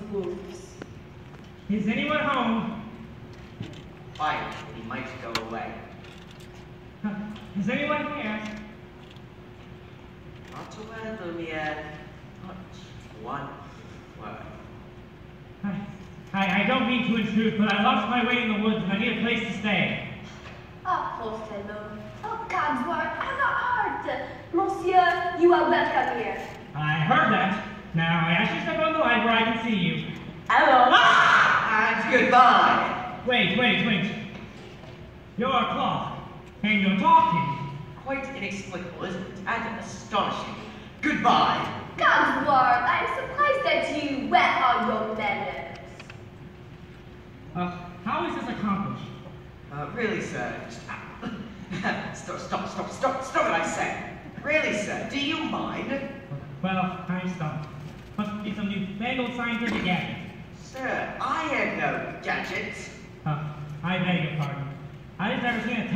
wolves. Is anyone home? Quiet, he might go away. Is anyone here? Not a word, Lumiere. Not one word. I don't mean to intrude, but I lost my way in the woods and I need a place to stay. Ah, poor fellow. Oh, God's word, have a heart. Monsieur, you are welcome here. I heard that. Now, I ask you to step on the line where I can see you. Hello. Ah! And goodbye. Wait. You're a clock, and you're talking. Quite inexplicable, isn't it? And astonishing. Goodbye. God's word, I am surprised at you. Where are your manners? How is this accomplished? Really, sir. Stop it, I say. Really, sir, do you mind? Well, I'm stumped. Must be some newfangled scientific gadget. Sir, I had no gadgets. I beg your pardon. I didn't ever seen a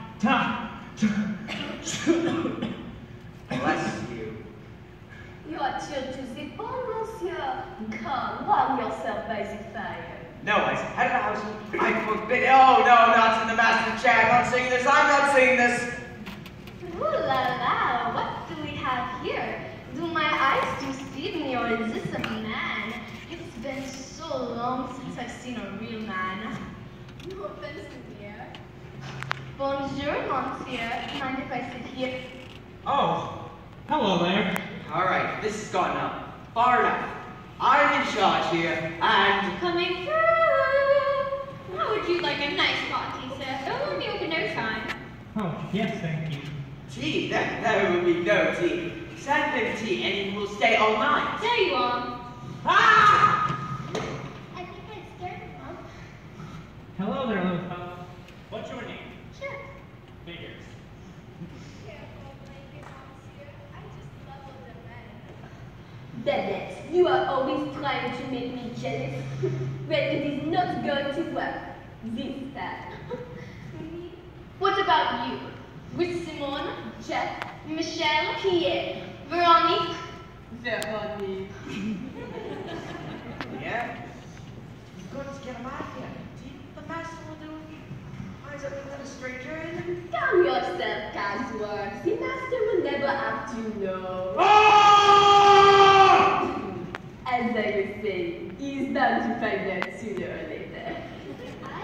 Bless you. You are chill to the bone, monsieur. Come, warm yourself by the fire. No, I said, head of the house. I forbid. Oh, no, not in the master chair. I'm not singing this. I'm not singing this. Ooh la la, what do we have here? Do my eyes deceive me, or is this a man? It's been so long since I've seen a real man. No offense, monsieur. Bonjour, monsieur. Mind if I sit here? Oh, hello there. All right, this has gone up far enough. I'm in charge here, and Coming through! How would you like a nice party, sir? It'll only open no time. Oh, yes, thank you. tea. There will be no tea. Send him tea, and he will stay all night. There you are. Ah! I think I started, Mom. Hello there, little fellow. What's your name? Sure. Figures. Bennett, you are always trying to make me jealous. Well, it is not going to work this time. What about you? With Simone, Jeff, Michelle, Pierre, Veronique? Veronique. Yeah? You've got to get him out of here. Do you think the master will do it? Why is it let a stranger in? Calm yourself, Casworth. The master will never have to know. Oh! As I was saying, he's bound to find out sooner or later.